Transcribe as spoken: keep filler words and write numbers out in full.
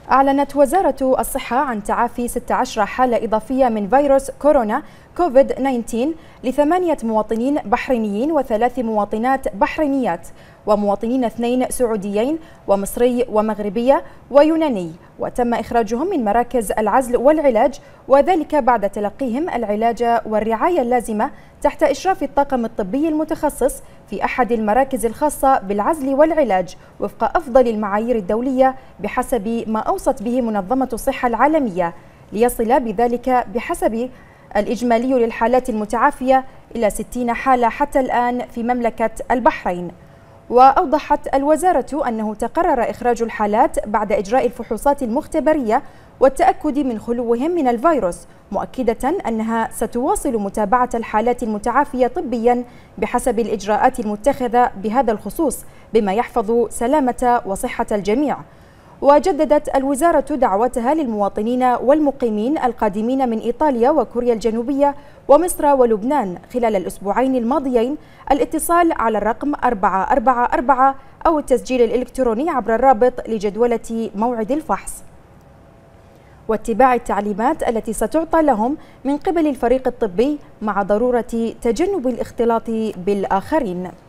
أعلنت وزارة الصحة عن تعافي ستة عشر حالة إضافية من فيروس كورونا كوفيد تسعة عشر لثمانية مواطنين بحرينيين وثلاث مواطنات بحرينيات ومواطنين اثنين سعوديين ومصري ومغربية ويوناني، وتم إخراجهم من مراكز العزل والعلاج، وذلك بعد تلقيهم العلاج والرعاية اللازمة تحت إشراف الطاقم الطبي المتخصص في أحد المراكز الخاصة بالعزل والعلاج وفق أفضل المعايير الدولية بحسب ما أوصت به منظمة الصحة العالمية، ليصل بذلك بحسب الإجمالي للحالات المتعافية إلى ستين حالة حتى الآن في مملكة البحرين. وأوضحت الوزارة أنه تقرر إخراج الحالات بعد إجراء الفحوصات المختبرية والتأكد من خلوهم من الفيروس، مؤكدة أنها ستواصل متابعة الحالات المتعافية طبيا بحسب الإجراءات المتخذة بهذا الخصوص بما يحفظ سلامة وصحة الجميع. وجددت الوزارة دعوتها للمواطنين والمقيمين القادمين من إيطاليا وكوريا الجنوبية ومصر ولبنان خلال الأسبوعين الماضيين الاتصال على الرقم أربعة أربعة أربعة أو التسجيل الإلكتروني عبر الرابط لجدولة موعد الفحص واتباع التعليمات التي ستعطى لهم من قبل الفريق الطبي مع ضرورة تجنب الاختلاط بالآخرين.